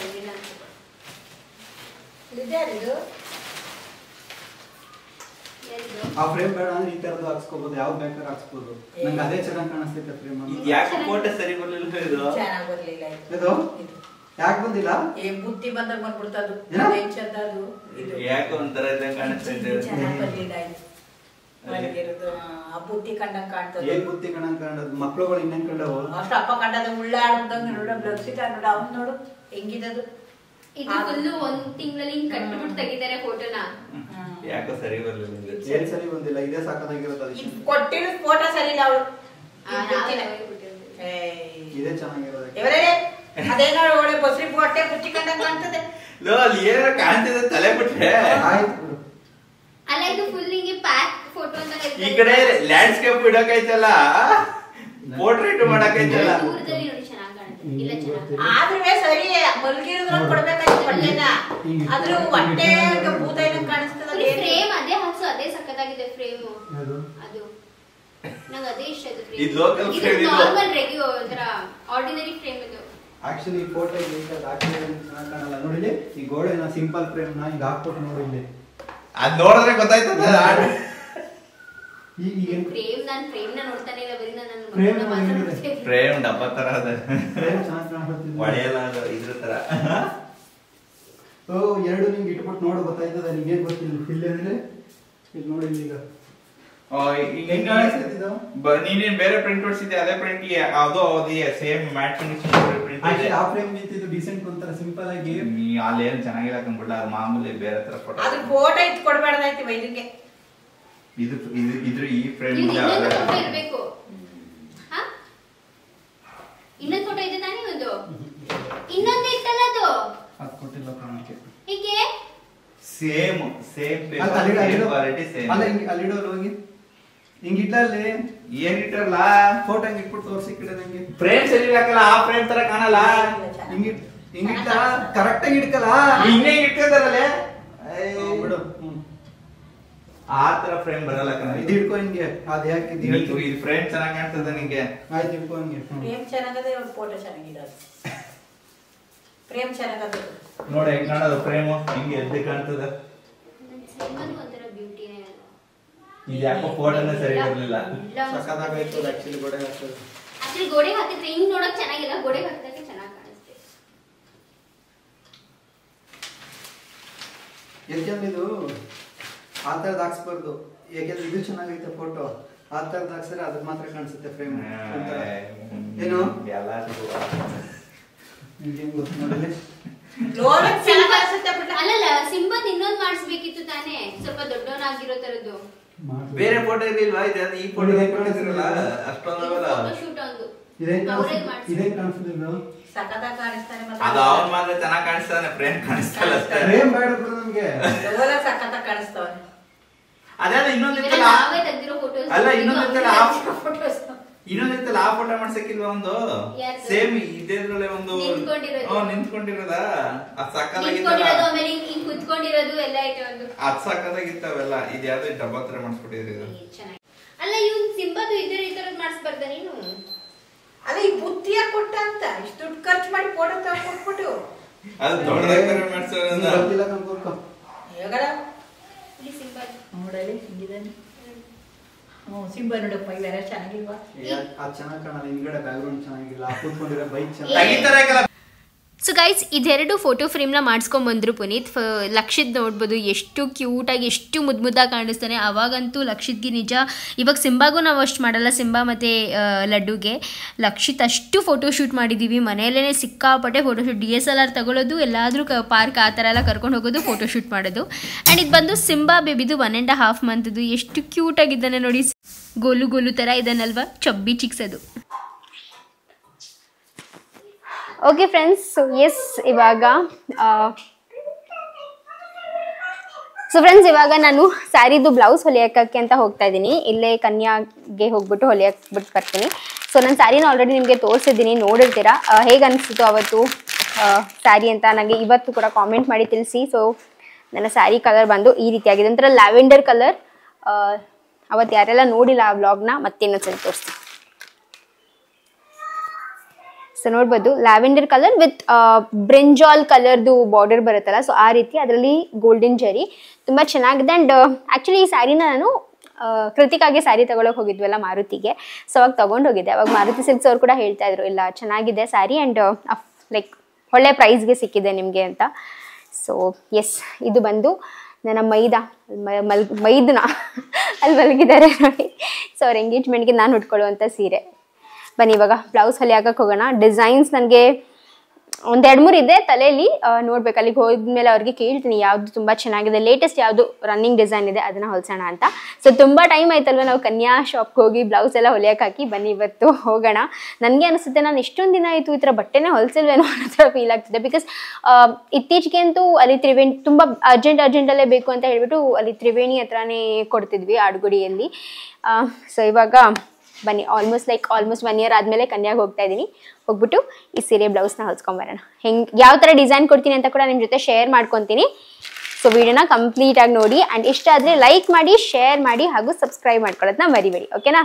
ಆ ಫ್ರೇಮ್ ಬೇಡ ಅಂದ್ರೆ ಈ ತರದ್ದು ಹಾಕ್ಸ್ಕೋಬಹುದು, ಯಾವ್ದು ಬೇಕಾದ್ರೆ ಹಾಕ್ಸ್ಬೋದು. ನಂಗೆ ಅದೇ ಚೆನ್ನಾಗಿ ಕಾಣಿಸ್ತೈತೆ ಫ್ರೇಮ್. ಯಾಕೆ ಫೋಟೋ ಸರಿ ಬರ್ಲಿಲ್ಲ? ಇದು ಚೆನ್ನಾಗಿ ಬರ್ಲಿಲ್ಲ. ಇದು ಯಾಕೆ ಬಂದಿಲ್ಲ? ಏ ಬುತ್ತಿ ಬಂದಾಗ ಬಂದ್ಬಿಡ್ತದು. ಚಂದ ಅದು. ಯಾಕೆ ಒಂಥರ ಇದ್ದಂಗೆ ಕಾಣಿಸ್ತೈತೆ. ಚೆನ್ನಾಗಿ ಬರ್ಲಿಲ್ಲ. ಒಳಗಿರೋದು ಆ ಬುತ್ತಿ ಕಂಡಂಗ್ ಕಾಣ್ತದೆ. ಏನ್ ಬುತ್ತಿ ಕಂಡಂಗ್ ಕಾಣೋದು? ಮಕ್ಳುಗಳು ಇನ್ನೇನ್ ಕಂಡವು? ಅಷ್ಟು ಅಪ್ಪ ಕಂಡದ ಉಳ್ಳಾಡ್ದಂಗ ನೋಡ ಲಕ್ಷಿತ ನೋಡ. ಅವ್ನು ನೋಡು ಹೆಂಗಿದದು. ಇದು ಫುಲ್ಲು ಒಂದ್ ತಿಂಗಳಲ್ಲಿ ಕಟ್ಬಿಟ್ಟು ತೆಗಿತಾರೆ ಫೋಟೋನ. ಯಾಕೋ ಸರಿ ಬರ್ಲಿಲ್ಲ. ಏನ್ ಸರಿ ಬಂದಿಲ್ಲ? ಇದೇ ಸಾಕಾಗಿರೋದು. ಕೊಟ್ಟಿರೋ ಫೋಟೋ ಸರಿ ಇಲ್ಲ. ಅವಳು ಇದೇ ಚೆನ್ನಾಗಿರೋದು. ಇವರೇ ಅದೇನೋ ಒಳ್ಳೆ ಬಸ್ರಿ ಹೊಟ್ಟೆ ಬುತ್ತಿ ಕಂಡಂಗ್ ಕಾಣ್ತದೆ. ಲೋ ಅಲ್ಲಿ ಏನಾರ ಕಾಣ್ತಿದೆ ತಲೆ ಬಿಟ್ರೆ. ಆಯ್ತು ಬಿಡು. ಅಲ್ಲ ಇದು ಫುಲ್ ಹಿಂಗೆ ಪ್ಯಾಕ್ ಫೋಟೋ ಅಂತ. ಈ ಕಡೆ ಲ್ಯಾಂಡ್ಸ್ಕೇಪ್ ಇಡಕೈತಲ್ಲ, ಪೋರ್ಟ್ರೇಟ್ ಮಾಡಕೈತಲ್ಲ. ದೂರದಲ್ಲಿ ನೋಡಿ ಚೆನ್ನಾಗಿ ಕಾಣುತ್ತೆ. ಇಲ್ಲ ಚೆನ್ನಾಗಿ ಆದ್ರೂ ಸರಿ ಮಲ್ಗಿರೋದ್ರ ಕೊಡ್ಬೇಕಾಯ್ತು ಬಟ್ಟೆನ. ಅದ್ರ ಹೊಟ್ಟೆ ಭೂತ ಏನಂತ ಕಾಣಿಸ್ತದ. ಫ್ರೇಮ್ ಅದೇ ಹಾಕ್ಸು, ಅದೇ ಸಕ್ಕತ್ತಾಗಿದೆ ಫ್ರೇಮು. ಅದು ನಂಗೆ ಅದೇ ಇಷ್ಟ ಆಯ್ತು ಫ್ರೇಮ್. ಇದು ಲೋಕಲ್ ಫ್ರೇಮ್, ಇದು ನಾರ್ಮಲ್ ರೆಗ್ಯು ಒಂಥರ ಆರ್ಡಿನರಿ ಫ್ರೇಮ್ ಇದು. ಆಕ್ಚುಲಿ ಫೋಟೋ ಇಲ್ಲಿ ಹಾಕಿದ್ರೆ ಚೆನ್ನಾಗಿ ಕಾಣಲ್ಲ ನೋಡಿ. ಈ ಗೋಡೆನ ಸಿಂಪಲ್ ಫ್ರೇಮ್ ನ ಈಗ ಹಾಕ್ಬಿಟ್ಟು ನೋಡಿ ಇಲ್ಲಿ. ಅದ್ ನೋಡಿದ್ರೆ ಗೊತ್ತಾಯ್ತದ. ಈ ಈಗ ಫ್ರೇಮ್ ನಾನು ಫ್ರೇಮ್ ನ ನೋಡ್ತಾನೆ ಇಲ್ಲ, ಬರೀ ನಾನು ಫ್ರೇಮ್ ಮಾತ್ರ ನೋಡ್ತೀನಿ. ಫ್ರೇಮ್ ಡಬ್ಬ ತರ ಅದ, ಫ್ರೇಮ್ ಚೆನ್ನಾಗಿ ಕಾಣಿಸುತ್ತೆ. ಒಡೆಯಲ್ಲ ಇದ್ರ ತರ. ಓ ಎರಡು ನಿಮ್ಗೆ ಇಟ್ಬಿಟ್ಟು ನೋಡು ಗೊತ್ತಾಯ್ತದ. ನಿಮ್ಗೆ ಗೊತ್ತಿಲ್ಲ ಇಲ್ಲಿ ಅಂದ್ರೆ ಇಲ್ಲಿ ನೋಡಿ ಈಗ ನೀನೇನ್ ಬೇರೆ ಪ್ರಿಂಟ್ ಹೊಡ್ಸಿದ್ದೆ, ಅದೇ ಪ್ರಿಂಟ್ ಅದು ಅದೇ ಸೇಮ್ ಮ್ಯಾಟ್ ಫಿನಿಶಿಂಗ್ ಪ್ರಿಂಟ್ ಇದೆ. ಆ ಫ್ರೇಮ್ ನಿಂತಿದ್ದು ಡಿಸೆಂಟ್ ಒಂಥರ ಸಿಂಪಲ್ ಆಗಿ. ನೀ ಅಲ್ಲಿ ಏನು ಚೆನ್ನಾಗಿಲ್ಲ ಕಂಡ್ಬಿಡ್ಲ, ಅದು ಮಾಮೂಲಿ ಬೇರೆ ತರ ಫೋಟೋ. ಅದು ಫೋಟೋ ಇತ್ತು ಕೊಡಬೇಡದಾಯ್ತು ವೈದ್ಯರಿಗೆ. ಇದು ಇದು ಇದ್ರ ಈ ಫ್ರೇಮ್ ಇದು ಇನ್ನೊಂದು ಫೋಟೋ ಇರಬೇಕು. ಹಾ ಇನ್ನೊಂದು ಫೋಟೋ ಇದೆ ತಾನೇ ಒಂದು. ಇನ್ನೊಂದು ಇತ್ತಲ್ಲ ಅದು. ಅದು ಕೊಟ್ಟಿಲ್ಲ ಕಾಣಕ್ಕೆ. ಹೀಗೆ ಸೇಮ್ ಸೇಮ್ ಅಲ್ಲ ಅಲ್ಲಿ ಅಲ್ಲಿ ಕ್ವಾಲಿಟಿ ಸೇಮ್. ಅಲ್ಲ ಹಿಂಗೆ ಅಲ್ಲಿ ಇಡೋರು ಹೋಗಿ ಹಿಂಗೆ ಇಟ್ಟಲ್ಲಿ ಏನ್ ಇಟ್ಟರಲ್ಲ ಫೋಟೋ ಹಿಂಗೆ ಇಟ್ಬಿಟ್ಟು ತೋರಿಸಿ ಕಡೆ ನಂಗೆ ಫ್ರೇಮ್ ಸರಿ ಹಾಕಲ್ಲ, ಆ ಫ್ರೇಮ್ ತರ ಕಾಣಲ್ಲ. ಹಿಂಗೆ ಹಿಂಗೆ ಇಟ್ಟ ಕರೆಕ್ಟ್ ಆಗಿ ಇಟ್ಕಲ್ಲ. ಹಿಂಗೆ ಇಟ್ಕೋತಾರಲ್ಲೇ ಬಿಡು. ಆ ತರ ಫ್ರೇಮ್ ಬರಲ್ಲ ಕಣ. ಇದು ಇಟ್ಕೋ ಹಿಂಗೆ. ಅದು ಯಾಕೆ ಇದು ಇದು ಈ ಫ್ರೇಮ್ ಚೆನ್ನಾಗಿ ಕಾಣ್ತದ ನಿಂಗೆ. ಆಯ್ತು ಇಟ್ಕೋ ಹಿಂಗೆ. ಫ್ರೇಮ್ ಚೆನ್ನಾಗದೆ, ಫೋಟೋ ಚೆನ್ನಾಗಿದೆ. ಫ್ರೇಮ್ ಚೆನ್ನಾಗದೆ ನೋಡಿ ಹೆಂಗ್ ಕಾಣೋದು ಫ್ರೇಮ್, ಹಿಂಗೆ ಎದ್ದು ಕಾಣ್ತದ. ಸಿಂಬಲ್ ಒಂಥರ ಬ್ಯೂಟಿನೇ ಅಲ್ಲ. ಇದು ಯಾಕೋ ಫೋಟೋನೇ ಸರಿ ಇರಲಿಲ್ಲ. ಸಕ್ಕತ್ತಾಗೈತು ಆಕ್ಚುಲಿ ಗೋಡೆ ಹಾಕೋದು. ಆಕ್ಚುಲಿ ಗೋಡೆಗೆ ಹಾಕಿದ್ರೆ ಹಿಂಗ್ ನೋಡಕ್ ಚೆನ್ನಾಗಿಲ್ಲ, ಗೋಡೆಗೆ ಹಾಕಿದ್ರೆ ಚೆನ್ನಾಗಿ ಕಾಣಿಸುತ್ತೆ. ಯಾಕೆಂದ್ರೆ ಇದು ಆ ಥರದ್ದು ಹಾಕ್ಸ್ಬಾರ್ದು. ಯಾಕೆಂದ್ರೆ ಇದು ಚೆನ್ನಾಗೈತೆ ಫೋಟೋ. ಆ ಥರದ್ದು ಹಾಕ್ಸಿದ್ರೆ ಅದ್ರ ಮಾತ್ರ ಕಾಣಿಸುತ್ತೆ ಫ್ರೇಮ್. ಏನು ಎಲ್ಲ ನಿಮ್ಗೆ ಗೊತ್ತು ನೋಡಲಿ. ನೋಡಕ್ ಚೆನ್ನಾಗಿ ಕಾಣಿಸುತ್ತೆ ಬಿಟ್ಟ. ಅಲ್ಲಲ್ಲ ಸಿಂಬಲ್ ಇನ್ನೊಂದು ಮಾಡಿಸ್ಬೇಕಿತ್ತು ತಾನೇ, ಸ್ವಲ್ಪ ದೊಡ್ಡವನಾಗಿರೋ ತರದ್ದು. ಬೇರೆ ಫೋಟೋ ಇರ್ಲಿಲ್ವಾ? ಇದೆ ಈ ಫೋಟೋ ಇರಲ್ಲ ಅಷ್ಟೊಂದಲ್ಲ. ಫೋಟೋ ಶೂಟ್ ಒಂದು ಇದೇನ್ ಅವರೇ ಕಾಣಿಸ್ತಿದೆ? ಮಾಡ್ಸಿ. ಇದೇನ್ ಕಾಣಿಸ್ತಿದೆ? ಸಖತ್ತಾಗಿ ಕಾಣಿಸ್ತಾನೆ. ಅದು ಅವನ್ ಮಾತ್ರ ಚೆನ್ನಾಗಿ ಕಾಣಿಸ್ತಾನೆ, ಫ್ರೇಮ್ ಕಾಣಿಸ್ತಲ್ಲ ಅಷ್ಟೇ. ಫ್ರೇಮ್ ಬೇಡ ಬಿಡು ನಮ್ಗೆ. ಲೋಲ ಸಖತ್ತಾಗಿ ಕಾಣಿಸ್ತಾವೆ. ಅದೇ ಇನ್ನೊಂದು ಇವೆಲ್ಲ ಇತ್ತಲ್ಲ, ನಾವೇ ತೆಗ್ದಿರೋ ಫೋಟೋಸ್. ಅಲ್ಲ ಇನ್ನೊಂದು ಇತ್ತಲ್ಲ, ಫೋಟೋಸ್ ಇನ್ನೊಂದು ಇತ್ತಲ್ಲ ಆ ಫೋಟೋ ಮಾಡ್ಸಕ್ಕಿಲ್ವಾ ಒಂದು ಯಾರ್ದು? ಸೇಮ್ ಇದ್ರಲ್ಲಿ ಒಂದು ನಿಂತ್ಕೊಂಡಿರೋದು. ಹ್ಮ್ ನಿಂತ್ಕೊಂಡಿರೋದ ಅದ್ ಸಕ್ಕತ್ತಾಗಿತ್ತಲ್ಲ. ನಿಂತ್ಕೊಂಡಿರೋದು, ಆಮೇಲೆ ಹಿಂಗ್ ಹಿಂಗ್ ಕುತ್ಕೊಂಡಿರೋದು ಎಲ್ಲ ಐತೆ ಒಂದು. ಅದ್ ಸಕ್ಕತ್ತಾಗಿತ್ತವೆಲ್ಲ. ಇದು ಯಾವ್ದು ಡಬ್ಬ ತರ ಮಾಡಿಸ್ಬಿಟ್ಟಿದ್ರು ಇದು. ಏ, ಚೆನ್ನಾಗಿ. ಅಲ್ಲ ಇವ್ನ್ ಸಿಂಬದು ಇದ್ರ ಈ ತರದ್ ಮಾಡಿಸ್ಬಾರ್ದ ನೀನು? ಅಲ್ಲ ಈ ಬುತ್ತಿಯ ಕೊಟ್ಟ ಅಂತ ಇಷ್ಟು ದುಡ್ಡು ಖರ್ಚು ಮಾಡಿ ಫೋಟೋ ತಗೊಂಡ್ಬಿಟ್ಟು ಅದು ದೊಡ್ಡದಾಗಿ ಮಾಡ್ಸೋದು. ಗೊತ್ತಿಲ್ಲ ಕಣ್ಕೊಳ್ಕೊ. ಹೇಗಡ ಇಲ್ಲಿ ಸಿಂಬಲ್ ನೋಡಲಿ ಹಿಂಗಿದಾನೆ. ಹ್ಞೂ ಸಿಂಬಲ್ ನೋಡಪ್ಪ, ಇವೆಲ್ಲ ಚೆನ್ನಾಗಿಲ್ವಾ? ಅದು ಚೆನ್ನಾಗಿ ಕಾಣಲ್ಲ. ಹಿಂದ್ಗಡೆ ಬ್ಯಾಕ್ಗ್ರೌಂಡ್ ಚೆನ್ನಾಗಿಲ್ಲ. ಕೂತ್ಕೊಂಡಿರೋ ಬೈಕ್ ಏ. ಚೆನ್ನಾಗಿ. ತೆಗಿತಾರೆ ಸೊ ಗೈಸ್, ಇದೆರಡು ಫೋಟೋ ಫ್ರೇಮ್ನ ಮಾಡಿಸ್ಕೊಂಬಂದರು ಪುನೀತ್. ಫ ಲಕ್ಷಿತ್ ನೋಡ್ಬೋದು ಎಷ್ಟು ಕ್ಯೂಟಾಗಿ, ಎಷ್ಟು ಮುದ್ದು ಮುದ್ದಾಗಿ ಕಾಣಿಸ್ತಾನೆ. ಅವಾಗಂತೂ ಲಕ್ಷಿತ್ಗೆ ನಿಜ, ಇವಾಗ ಸಿಂಬಾಗೂ ನಾವು ಅಷ್ಟು ಮಾಡಲ್ಲ, ಸಿಂಬಾ ಮತ್ತು ಲಡ್ಡುಗೆ. ಲಕ್ಷಿತ್ ಅಷ್ಟು ಫೋಟೋ ಶೂಟ್ ಮಾಡಿದ್ದೀವಿ ಮನೆಯಲ್ಲೇ, ಸಿಕ್ಕಾಪಟ್ಟೆ photo shoot. D S L R ತಗೊಳ್ಳೋದು, ಎಲ್ಲಾದರೂ ಕ ಪಾರ್ಕ್ ಆ ಥರ ಎಲ್ಲ ಕರ್ಕೊಂಡು ಹೋಗೋದು, ಫೋಟೋ ಶೂಟ್ ಮಾಡೋದು. ಆ್ಯಂಡ್ ಇದು ಬಂದು ಸಿಂಬಾ ಬೇಬಿದು ಒನ್ ಆ್ಯಂಡ್ ಹಾಫ್ ಮಂತ್ದು. ಎಷ್ಟು ಕ್ಯೂಟಾಗಿದ್ದಾನೆ ನೋಡಿ, ಗೋಲು ಗೋಲು ಥರ ಇದ್ದಾನಲ್ವ, ಚಬ್ಬಿ ಚಿಕ್ಸ್ ಅದು. ಓಕೆ ಫ್ರೆಂಡ್ಸ್, ಸೊ ಎಸ್ ಇವಾಗ ಸೊ ಫ್ರೆಂಡ್ಸ್ ಇವಾಗ ನಾನು ಸ್ಯಾರಿದು ಬ್ಲೌಸ್ ಹೊಲಿಯೋಕ್ಕೆ ಅಂತ ಹೋಗ್ತಾ ಇದ್ದೀನಿ. ಇಲ್ಲೇ ಕನ್ಯಾಗೆ ಹೋಗ್ಬಿಟ್ಟು ಹೊಲಿಯಕ್ಕೆ ಬಿಟ್ಟು ಬರ್ತೀನಿ. ಸೊ ನಾನು ಸ್ಯಾರಿನ ಆಲ್ರೆಡಿ ನಿಮಗೆ ತೋರಿಸಿದ್ದೀನಿ, ನೋಡಿರ್ತೀರಾ. ಹೇಗೆ ಅನಿಸ್ತು ಅವತ್ತು ಸ್ಯಾರಿ ಅಂತ ನನಗೆ ಇವತ್ತು ಕೂಡ ಕಾಮೆಂಟ್ ಮಾಡಿ ತಿಳಿಸಿ. ಸೊ ನನ್ನ ಸ್ಯಾರಿ ಕಲರ್ ಬಂದು ಈ ರೀತಿಯಾಗಿದೆ, ಒಂಥರ ಲ್ಯಾವೆಂಡರ್ ಕಲರ್. ಅವತ್ತು ಯಾರೆಲ್ಲ ನೋಡಿಲ್ಲ ಆ ವ್ಲಾಗ್ನ ಮತ್ತೆ ಇನ್ನೊಂದ್ಸಲ ತೋರಿಸ್ತೀನಿ. ಸೊ ನೋಡ್ಬೋದು, ಲ್ಯಾವೆಂಡರ್ ಕಲರ್ ವಿತ್ ಬ್ರಿಂಜಾಲ್ ಕಲರ್ದು ಬಾರ್ಡರ್ ಬರುತ್ತಲ್ಲ, ಸೊ ಆ ರೀತಿ ಅದರಲ್ಲಿ ಗೋಲ್ಡನ್ ಜರಿ ತುಂಬ ಚೆನ್ನಾಗಿದೆ. ಆ್ಯಂಡ್ ಆ್ಯಕ್ಚುಲಿ ಈ ಸ್ಯಾರಿನ ನಾನು ಕೃತಿಕಾಗೆ ಸ್ಯಾರಿ ತಗೊಳಕ್ಕೆ ಹೋಗಿದ್ವಲ್ಲ ಮಾರುತಿಗೆ, ಸೊ ಅವಾಗ ತೊಗೊಂಡು ಹೋಗಿದ್ದೆ. ಅವಾಗ ಮಾರುತಿ ಸಿಲ್ಕ್ಸ್ ಅವ್ರು ಕೂಡ ಹೇಳ್ತಾ ಇದ್ರು, ಇಲ್ಲ ಚೆನ್ನಾಗಿದೆ ಸ್ಯಾರಿ ಆ್ಯಂಡ್ ಲೈಕ್ ಒಳ್ಳೆ ಪ್ರೈಸ್ಗೆ ಸಿಕ್ಕಿದೆ ನಿಮಗೆ ಅಂತ. ಸೊ ಎಸ್, ಇದು ಬಂದು ನನ್ನ ಮೈದಾ ಮಲ್ ಮೈದನ ಅಲ್ಲಿ ಮಲಗಿದ್ದಾರೆ ನೋಡಿ. ಸೊ ಅವ್ರ ಎಂಗೇಜ್ಮೆಂಟ್ಗೆ ನಾನು ಉಟ್ಕೊಳ್ಳುವಂಥ ಸೀರೆ. ಬನ್ನಿ ಇವಾಗ ಬ್ಲೌಸ್ ಹೊಲಿಯಾಕಕ್ಕೆ ಹೋಗೋಣ. ಡಿಸೈನ್ಸ್ ನನಗೆ ಒಂದೆರಡು ಮೂರು ಇದೆ ತಲೆಯಲ್ಲಿ, ನೋಡ್ಬೇಕು. ಅಲ್ಲಿಗೆ ಹೋದ್ಮೇಲೆ ಅವ್ರಿಗೆ ಕೇಳ್ತೀನಿ ಯಾವುದು ತುಂಬ ಚೆನ್ನಾಗಿದೆ, ಲೇಟೆಸ್ಟ್ ಯಾವುದು ರನ್ನಿಂಗ್ ಡಿಸೈನ್ ಇದೆ ಅದನ್ನು ಹೊಲಿಸೋಣ ಅಂತ. ಸೊ ತುಂಬ ಟೈಮ್ ಆಯ್ತಲ್ವ ನಾವು ಕನ್ಯಾ ಶಾಪ್ಗೆ ಹೋಗಿ ಬ್ಲೌಸ್ ಎಲ್ಲ ಹೊಲಿಯಕ್ಕೆ ಹಾಕಿ. ಬನ್ನಿ ಇವತ್ತು ಹೋಗೋಣ. ನನಗೆ ಅನಿಸುತ್ತೆ ನಾನು ಎಷ್ಟೊಂದು ದಿನ ಆಯಿತು ಈ ಥರ ಬಟ್ಟೆನೇ ಹೊಲಿಸಿಲ್ವೇನೋ ಅನ್ನೋ ಥರ ಫೀಲ್ ಆಗ್ತಿದೆ. ಬಿಕಾಸ್ ಇತ್ತೀಚೆಗೆ ಅಂತೂ ಅಲ್ಲಿ ತ್ರಿವೇಣಿ ತುಂಬ ಅರ್ಜೆಂಟ್ ಅರ್ಜೆಂಟಲ್ಲೇ ಬೇಕು ಅಂತ ಹೇಳ್ಬಿಟ್ಟು ಅಲ್ಲಿ ತ್ರಿವೇಣಿ ಹತ್ರನೇ ಕೊಡ್ತಿದ್ವಿ ಆಡುಗುಡಿಯಲ್ಲಿ. ಸೊ ಇವಾಗ ಬನ್ನಿ almost like almost one year ಆದಮೇಲೆ ಕನ್ಯಾಗೆ ಹೋಗ್ತಾ ಇದ್ದೀನಿ. ಹೋಗ್ಬಿಟ್ಟು ಈ ಸೀರೆ ಬ್ಲೌಸ್ನ ಹೊಲ್ಸ್ಕೊಂಬರೋಣ. ಹೆಂಗೆ ಯಾವ ಥರ ಡಿಸೈನ್ ಕೊಡ್ತೀನಿ ಅಂತ ಕೂಡ ನಿಮ್ಮ ಜೊತೆ ಶೇರ್ ಮಾಡ್ಕೊತೀನಿ. ಸೊ ವಿಡಿಯೋನ ಕಂಪ್ಲೀಟಾಗಿ ನೋಡಿ ಆ್ಯಂಡ್ ಇಷ್ಟ ಆದರೆ ಲೈಕ್ ಮಾಡಿ, ಶೇರ್ ಮಾಡಿ ಹಾಗೂ ಸಬ್ಸ್ಕ್ರೈಬ್ ಮಾಡ್ಕೊಳ್ಳೋದನ್ನ ಮರಿಬೇಡಿ. ಓಕೆನಾ?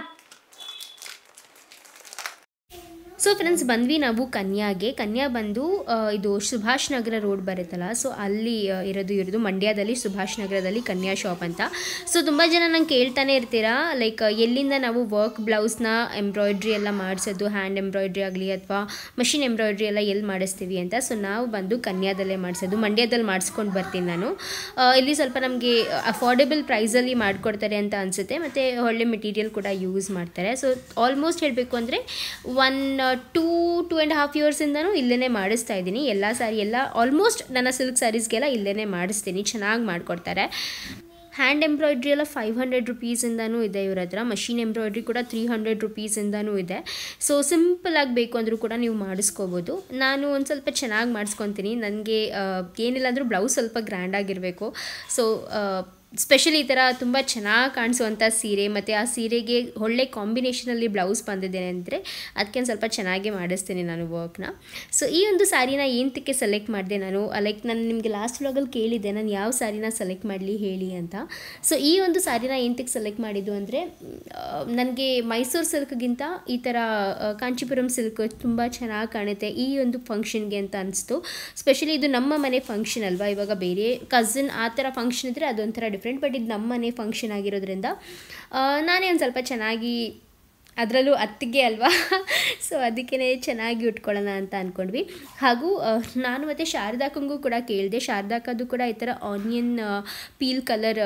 ಸೊ ಫ್ರೆಂಡ್ಸ್ ಬಂದ್ವಿ ನಾವು ಕನ್ಯಾಗೆ. ಕನ್ಯಾ ಬಂದು ಇದು ಸುಭಾಷ್ ನಗರ ರೋಡ್ ಬರುತ್ತಲ್ಲ, ಸೊ ಅಲ್ಲಿ ಇರೋದು ಇರೋದು ಮಂಡ್ಯದಲ್ಲಿ ಸುಭಾಷ್ ನಗರದಲ್ಲಿ ಕನ್ಯಾ ಶಾಪ್ ಅಂತ. ಸೊ ತುಂಬ ಜನ ನಂಗೆ ಕೇಳ್ತಾನೆ ಇರ್ತೀರಾ ಲೈಕ್ ಎಲ್ಲಿಂದ ನಾವು ವರ್ಕ್ ಬ್ಲೌಸ್ನ ಎಂಬ್ರಾಯ್ಡ್ರಿ ಎಲ್ಲ ಮಾಡಿಸೋದು, ಹ್ಯಾಂಡ್ ಎಂಬ್ರಾಯ್ಡ್ರಿ ಆಗಲಿ ಅಥವಾ ಮಷಿನ್ ಎಂಬ್ರಾಯ್ಡ್ರಿ ಎಲ್ಲ ಎಲ್ಲಿ ಮಾಡಿಸ್ತೀವಿ ಅಂತ. ಸೊ ನಾವು ಬಂದು ಕನ್ಯಾದಲ್ಲೇ ಮಾಡಿಸೋದು, ಮಂಡ್ಯದಲ್ಲಿ ಮಾಡಿಸ್ಕೊಂಡು ಬರ್ತೀನಿ ನಾನು. ಇಲ್ಲಿ ಸ್ವಲ್ಪ ನಮಗೆ ಅಫೋರ್ಡೆಬಲ್ ಪ್ರೈಸಲ್ಲಿ ಮಾಡಿಕೊಡ್ತಾರೆ ಅಂತ ಅನಿಸುತ್ತೆ, ಮತ್ತು ಒಳ್ಳೆ ಮೆಟೀರಿಯಲ್ ಕೂಡ ಯೂಸ್ ಮಾಡ್ತಾರೆ. ಸೊ ಆಲ್ಮೋಸ್ಟ್ ಹೇಳಬೇಕು ಅಂದರೆ one two two and half ಇಯರ್ಸಿಂದನೂ ಇಲ್ಲೇ ಮಾಡಿಸ್ತಾ ಇದ್ದೀನಿ. ಎಲ್ಲ ಸ್ಯಾರಿ ಎಲ್ಲ ಆಲ್ಮೋಸ್ಟ್ ನನ್ನ ಸಿಲ್ಕ್ ಸ್ಯಾರೀಸ್ಗೆಲ್ಲ ಇಲ್ಲೇ ಮಾಡಿಸ್ತೀನಿ, ಚೆನ್ನಾಗಿ ಮಾಡಿಕೊಡ್ತಾರೆ. ಹ್ಯಾಂಡ್ ಎಂಬ್ರಾಯ್ಡ್ರಿ ಎಲ್ಲ ಫೈವ್ ಹಂಡ್ರೆಡ್ ರುಪೀಸಿಂದನೂ ಇದೆ ಇವ್ರ ಹತ್ರ, ಮಷಿನ್ ಎಂಬ್ರಾಯ್ಡ್ರಿ ಕೂಡ ತ್ರೀ ಹಂಡ್ರೆಡ್ ರುಪೀಸಿಂದನೂ ಇದೆ. ಸೊ ಸಿಂಪಲಾಗಿ ಬೇಕು ಅಂದರೂ ಕೂಡ ನೀವು ಮಾಡಿಸ್ಕೋಬೋದು. ನಾನು ಒಂದು ಸ್ವಲ್ಪ ಚೆನ್ನಾಗಿ ಮಾಡಿಸ್ಕೊತೀನಿ. ನನಗೆ ಏನಿಲ್ಲ ಅಂದರೂ ಬ್ಲೌಸ್ ಸ್ವಲ್ಪ ಗ್ರ್ಯಾಂಡಾಗಿರಬೇಕು. ಸೊ ಸ್ಪೆಷಲಿ ಈ ಥರ ತುಂಬ ಚೆನ್ನಾಗಿ ಕಾಣಿಸುವಂಥ ಸೀರೆ ಮತ್ತು ಆ ಸೀರೆಗೆ ಒಳ್ಳೆ ಕಾಂಬಿನೇಷನಲ್ಲಿ ಬ್ಲೌಸ್ ಬಂದಿದೆ ಅಂದರೆ ಅದಕ್ಕೆ ಒಂದು ಸ್ವಲ್ಪ ಚೆನ್ನಾಗೇ ಮಾಡಿಸ್ತೀನಿ ನಾನು ವರ್ಕ್ನ. ಸೊ ಈ ಒಂದು ಸ್ಯಾರಿನ ಏನಕ್ಕೆ ಸೆಲೆಕ್ಟ್ ಮಾಡಿದೆ ನಾನು, ಲೈಕ್ ನಾನು ನಿಮಗೆ ಲಾಸ್ಟ್ ವ್ಲಾಗಲ್ಲಿ ಕೇಳಿದ್ದೆ ನಾನು ಯಾವ ಸ್ಯಾರಿನ ಸೆಲೆಕ್ಟ್ ಮಾಡಲಿ ಹೇಳಿ ಅಂತ. ಸೊ ಈ ಒಂದು ಸ್ಯಾರಿನ ಏನಕ್ಕೆ ಸೆಲೆಕ್ಟ್ ಮಾಡಿದ್ದು ಅಂದರೆ ನನಗೆ ಮೈಸೂರು ಸಿಲ್ಕ್ಗಿಂತ ಈ ಥರ ಕಾಂಚೀಪುರಂ ಸಿಲ್ಕ್ ತುಂಬ ಚೆನ್ನಾಗಿ ಕಾಣುತ್ತೆ ಈ ಒಂದು ಫಂಕ್ಷನ್ಗೆ ಅಂತ ಅನಿಸ್ತು. ಸ್ಪೆಷಲಿ ಇದು ನಮ್ಮ ಮನೆ ಫಂಕ್ಷನ್ ಅಲ್ವಾ, ಇವಾಗ ಬೇರೆ ಕಸಿನ್ ಆ ಥರ ಫಂಕ್ಷನ್ ಇದ್ದರೆ ಅದೊಂಥರ ಡಿಫ್ರೆಂಟ್, ಬಟ್ ಇದು ನಮ್ಮ ಮನೆ ಫಂಕ್ಷನ್ ಆಗಿರೋದ್ರಿಂದ ನಾನೇ ಒಂದು ಸ್ವಲ್ಪ ಚೆನ್ನಾಗಿ, ಅದರಲ್ಲೂ ಅತ್ತಿಗೆ ಅಲ್ವಾ, ಸೊ ಅದಕ್ಕೇ ಚೆನ್ನಾಗಿ ಉಟ್ಕೊಳ್ಳೋಣ ಅಂತ ಅಂದ್ಕೊಂಡ್ವಿ. ಹಾಗೂ ನಾನು ಮತ್ತು ಶಾರದಾಕಂಗೂ ಕೂಡ ಕೇಳಿದೆ, ಶಾರದಾಕದು ಕೂಡ ಈ ಥರ ಆನಿಯನ್ ಪೀಲ್ ಕಲರ್